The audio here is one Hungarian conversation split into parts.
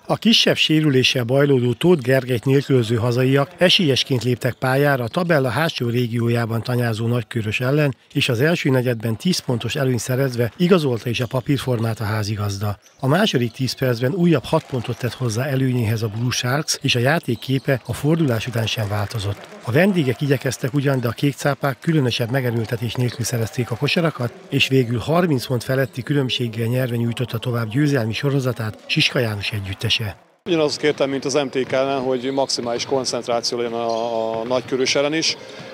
A kisebb sérüléssel bajlódó Tóth Gergelyt nélkülöző hazaiak esélyesként léptek pályára a tabella hátsó régiójában tanyázó Nagykőrös ellen, és az első negyedben 10 pontos előnyt szerezve igazolta is a papírformát a házigazda. A második 10 percben újabb 6 pontot tett hozzá előnyéhez a Blue Sharks, és a játék képe a fordulás után sem változott. A vendégek igyekeztek ugyan, de a kékcápák különösebb megerőltetés nélkül szerezték a kosarakat, és végül 30 pont feletti különbséggel nyerve nyújtotta tovább győzelmi sorozatát Siska János együttese. Ugyanazt kértem, mint az MTK ellen, hogy maximális koncentráció legyen a Nagykőrös ellen is.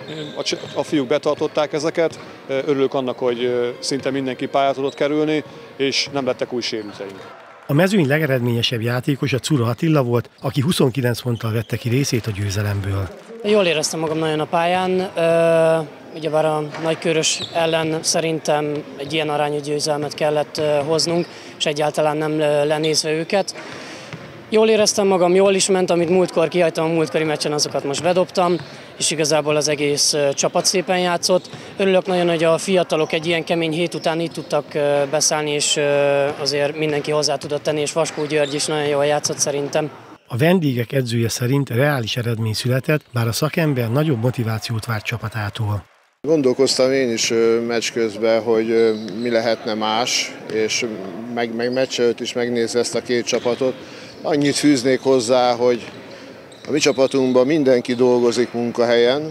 A fiúk betartották ezeket, örülök annak, hogy szinte mindenki pályát tudott kerülni, és nem lettek új sérülteink. A mezőny legeredményesebb játékosa Czura Attila volt, aki 29 ponttal vette ki részét a győzelemből. Jól éreztem magam nagyon a pályán, ugyebár a Nagykőrös ellen szerintem egy ilyen arányú győzelmet kellett hoznunk, és egyáltalán nem lenézve őket. Jól éreztem magam, jól is ment, amit múltkor kihagytam a múltkori meccsen, azokat most bedobtam, és igazából az egész csapat szépen játszott. Örülök nagyon, hogy a fiatalok egy ilyen kemény hét után itt tudtak beszállni, és azért mindenki hozzá tudott tenni, és Vaskó György is nagyon jól játszott szerintem. A vendégek edzője szerint reális eredmény született, bár a szakember nagyobb motivációt várt csapatától. Gondolkoztam én is meccs közben, hogy mi lehetne más, és meg meccs előtt is megnézve ezt a két csapatot. Annyit fűznék hozzá, hogy a mi csapatunkban mindenki dolgozik munkahelyen,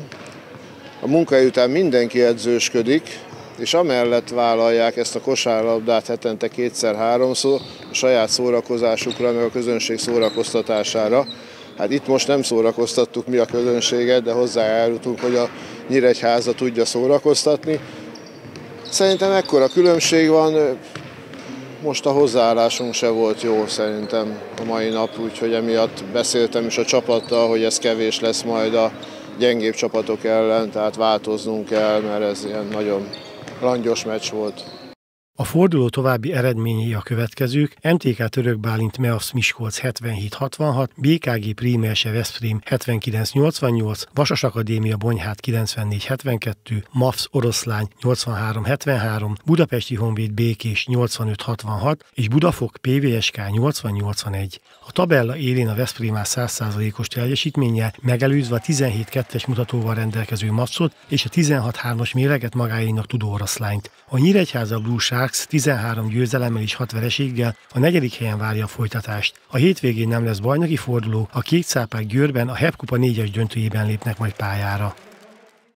a munkahely után mindenki edzősködik, és amellett vállalják ezt a kosárlabdát hetente 2-3-szor a saját szórakozásukra, meg a közönség szórakoztatására. Hát itt most nem szórakoztattuk mi a közönséget, de hozzájárultunk, hogy a Nyíregyháza tudja szórakoztatni. Szerintem ekkora különbség van, most a hozzáállásunk se volt jó szerintem a mai nap, úgyhogy emiatt beszéltem is a csapattal, hogy ez kevés lesz majd a gyengébb csapatok ellen, tehát változnunk kell, mert ez ilyen nagyon langyos meccs volt. A forduló további eredményei a következők: MTK Török Bálint Meavs Miskolc 77-66, BKG Prímelse Veszprém 79-88, Vasas Akadémia Bonyhát 94-72, MAFS Oroszlány 83-73, Budapesti Honvéd Békés 85-66 és Budafok PVSK 80-81. A tabella élén a Veszprém áll 100%-os teljesítménnyel, megelőzve a 17-2-es mutatóval rendelkező MAFS-ot és a 16-3-as méreget magáénak tudó Oroszlányt. A Nyíregyháza Blue Sharks 13 győzelemmel és 6 vereséggel a 4. helyen várja a folytatást. A hétvégén nem lesz bajnoki forduló, a kékcápák Győrben a HEP Kupa 4-es döntőjében lépnek majd pályára.